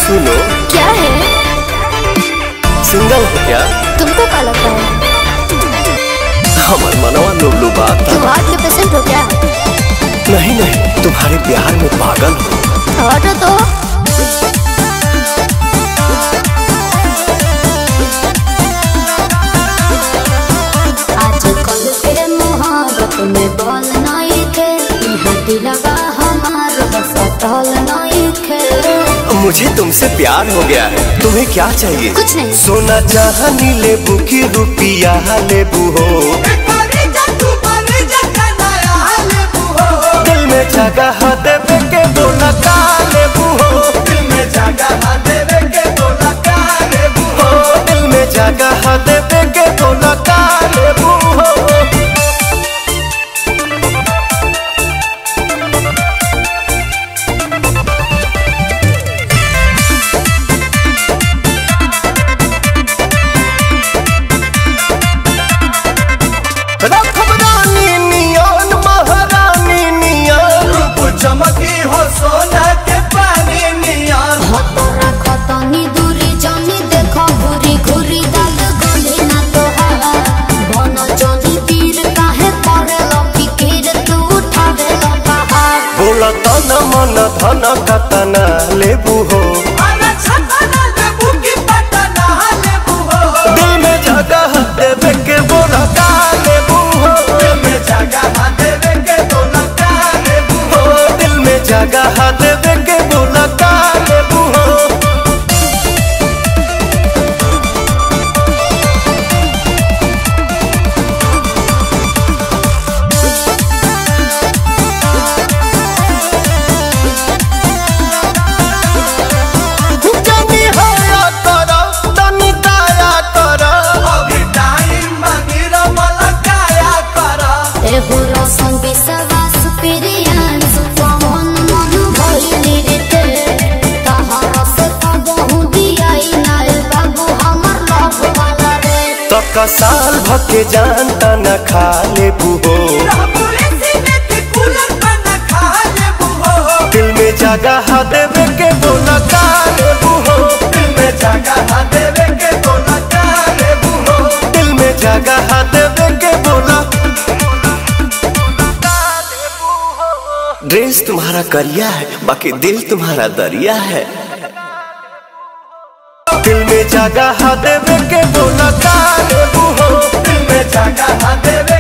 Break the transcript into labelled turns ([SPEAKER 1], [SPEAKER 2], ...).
[SPEAKER 1] सुनो।
[SPEAKER 2] क्या है?
[SPEAKER 1] सिंगल हो क्या?
[SPEAKER 2] तुमको क्या लगता है?
[SPEAKER 1] हमार मनवा लुबलु बात।
[SPEAKER 2] तुम हार्ट के पेशेंट हो क्या?
[SPEAKER 1] नहीं नहीं, तुम्हारे प्यार में पागल हो।
[SPEAKER 2] हटो तो। आजकल के मोहब्बत में बोल नहीं थे, दिलवा हमार बसतल नहीं थे।
[SPEAKER 1] मुझे तुमसे प्यार हो गया है, तुम्हें क्या चाहिए?
[SPEAKER 2] कुछ नहीं।
[SPEAKER 1] सोना चाहनी लेबू की रुपिया लेबू हो, दिल में जगह देवे के बोला का लेबू हो, दिल में जगह देवे के बोला का लेबू हो, दिल में जगह देवे के बोला का लेबू हो।
[SPEAKER 3] चमकी हो सोना के पानी नियन।
[SPEAKER 2] हतरा खतनी दूरी जानी देखो घुरी घुरी दाल गली ना तोहार बन जानी तीर काहे पड़े लकी कीर तू उठावे पहाड़।
[SPEAKER 1] बोला तन मन धन कतना लेबू हो,
[SPEAKER 3] अरे छतना लेबू की पटना लेबू हो,
[SPEAKER 1] दिल में जगह देवे के बोला का लेबू हो,
[SPEAKER 3] दिल में जगह देवे के बोला का लेबू हो,
[SPEAKER 1] दिल में जगह देवे के बोला का लेबू हो। का साल भके जानता न खा लेबू हो, दिल में जगह देवे के बोला का लेबू हो,
[SPEAKER 3] दिल में जगह देवे के बोला का लेबू हो,
[SPEAKER 1] दिल में जगह देवे के बोला। ड्रेस तुम्हारा करिया है, बाकी दिल तुम्हारा दरिया है, दिल में जगह देवे के बोला का लेबू हो,
[SPEAKER 3] दिल में जगह देवे